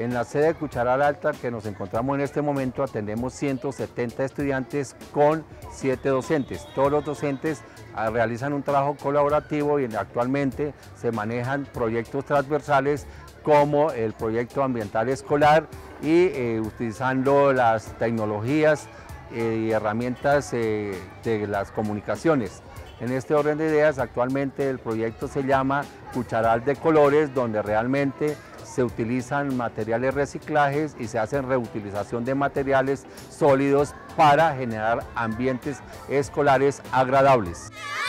En la sede de Cucharal Alta, que nos encontramos en este momento, atendemos 170 estudiantes con 7 docentes. Todos los docentes realizan un trabajo colaborativo y actualmente se manejan proyectos transversales como el proyecto ambiental escolar y utilizando las tecnologías y herramientas de las comunicaciones. En este orden de ideas, actualmente el proyecto se llama Cucharal de Colores, donde realmente se utilizan materiales reciclajes y se hacen reutilización de materiales sólidos para generar ambientes escolares agradables.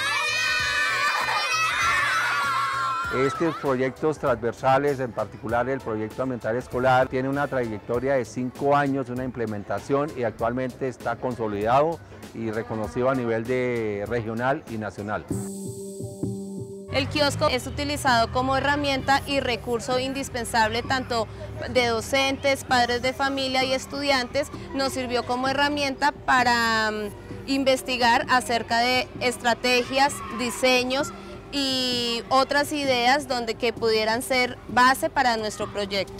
Estos proyectos transversales, en particular el proyecto ambiental escolar, tiene una trayectoria de 5 años, una implementación y actualmente está consolidado y reconocido a nivel regional y nacional. El kiosco es utilizado como herramienta y recurso indispensable tanto de docentes, padres de familia y estudiantes. Nos sirvió como herramienta para investigar acerca de estrategias, diseños y otras ideas que pudieran ser base para nuestro proyecto.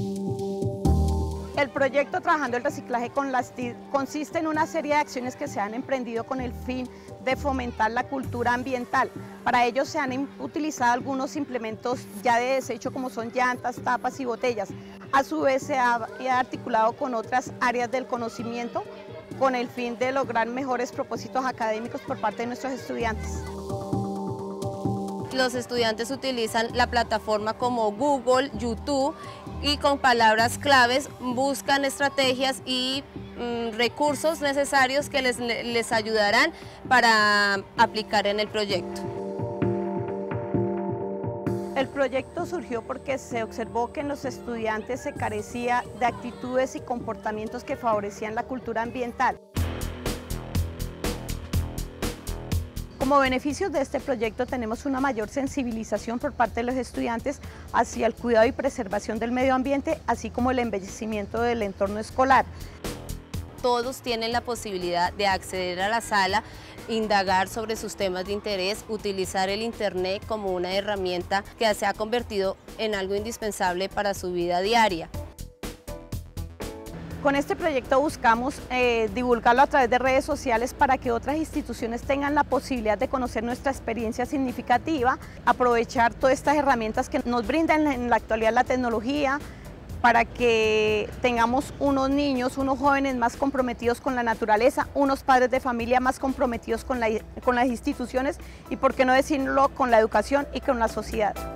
El proyecto Trabajando el Reciclaje con las TIC consiste en una serie de acciones que se han emprendido con el fin de fomentar la cultura ambiental. Para ello se han utilizado algunos implementos ya de desecho como son llantas, tapas y botellas. A su vez se ha articulado con otras áreas del conocimiento con el fin de lograr mejores propósitos académicos por parte de nuestros estudiantes. Los estudiantes utilizan la plataforma como Google, YouTube y con palabras claves buscan estrategias y recursos necesarios que les ayudarán para aplicar en el proyecto. El proyecto surgió porque se observó que en los estudiantes se carecía de actitudes y comportamientos que favorecían la cultura ambiental. Como beneficios de este proyecto tenemos una mayor sensibilización por parte de los estudiantes hacia el cuidado y preservación del medio ambiente, así como el embellecimiento del entorno escolar. Todos tienen la posibilidad de acceder a la sala, indagar sobre sus temas de interés, utilizar el Internet como una herramienta que se ha convertido en algo indispensable para su vida diaria. Con este proyecto buscamos divulgarlo a través de redes sociales para que otras instituciones tengan la posibilidad de conocer nuestra experiencia significativa, aprovechar todas estas herramientas que nos brindan en la actualidad la tecnología, para que tengamos unos niños, unos jóvenes más comprometidos con la naturaleza, unos padres de familia más comprometidos con las instituciones y, por qué no decirlo, con la educación y con la sociedad.